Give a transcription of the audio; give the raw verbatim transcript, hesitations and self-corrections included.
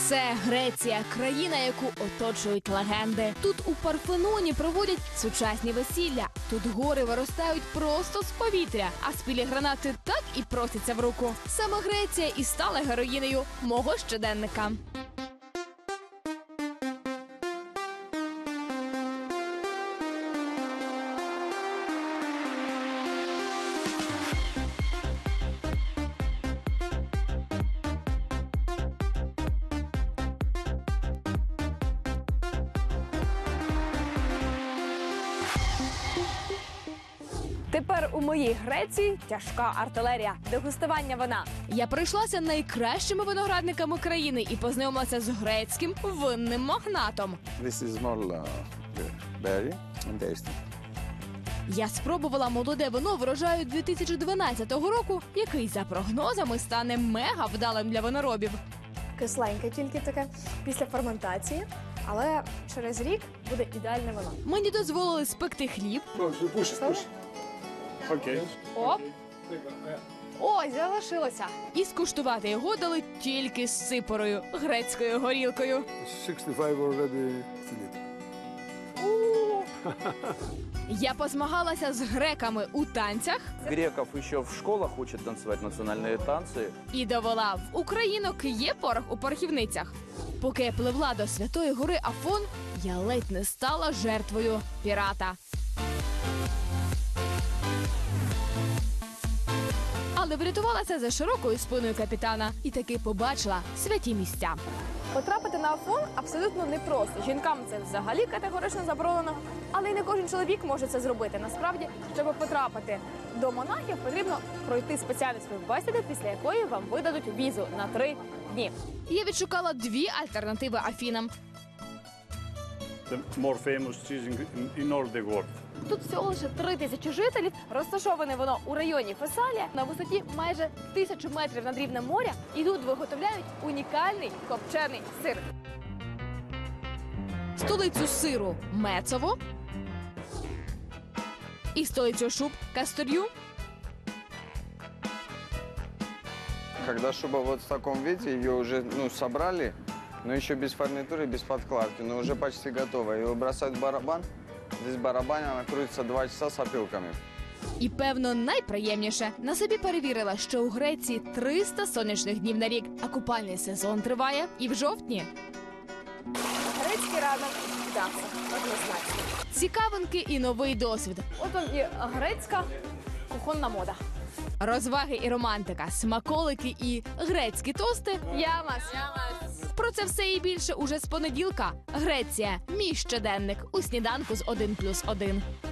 Це Греція, країна, яку оточують легенди. Тут у Парфеноні проводять сучасні весілля. Тут гори виростають просто з повітря, а спілі гранати так і просяться в руку. Саме Греція і стала героїнею мого щоденника. Тепер у моїй Греції тяжка артилерія, дегустування вина. Я пройшлася найкращими виноградниками країни і познайомилася з грецьким винним магнатом. This is small uh, berry and tasty. Я спробувала молоде вино врожаю дві тисячі дванадцятого року, який за прогнозами стане мега вдалим для виноробів. Кисленьке тільки таке після ферментації, але через рік буде ідеальне вино. Мені дозволили спекти хліб. Окей. Оп! Ой, залишилося. І скуштувати його дали тільки з сипорою, грецькою горілкою. sixty-five already У, Я позмагалася з греками у танцях Греков еще в школах учат танцевать национальные танцы. і довела, в українок є порох у порохівницях. Поки я пливла до Святої гори Афон, я ледь не стала жертвою пірата. Але врятувалася за широкою спиною капітана і таки побачила святі місця. Потрапити на Афон абсолютно непросто. Жінкам це взагалі категорично заборонено, але й не кожен чоловік може це зробити. Насправді, щоб потрапити до монахів, потрібно пройти спеціальну співбесіду, після якої вам видадуть візу на три дні. Я відшукала дві альтернативи Афінам. The more famous cheese in, in, in all the world. Тут всього лише три тисячі жителів, розташоване воно у районі Фесалія на висоті майже тисячу метрів над рівнем моря, і тут виготовляють унікальний копчений сир. Столицю сиру Мецово і столицю шуб Кастор'ю. Когда шуба вот в таком виде, ее уже ну, собрали, но еще без фурнитуры, без подкладки, но уже почти готова. Ее бросают в барабан. Здесь в барабане она крутится два часа с опилками. І, певно, найприємніше, на собі перевірила, що у Греції триста сонячних днів на рік, а купальний сезон триває і в жовтні. Грецький ранок вдався, однозначно. Цікавинки і новий досвід. От вам і грецька кухонна мода. Розваги і романтика, смаколики і грецькі тости. Ямас! Про це все і більше уже з понеділка. Греція. Мій щоденник у сніданку з один плюс один.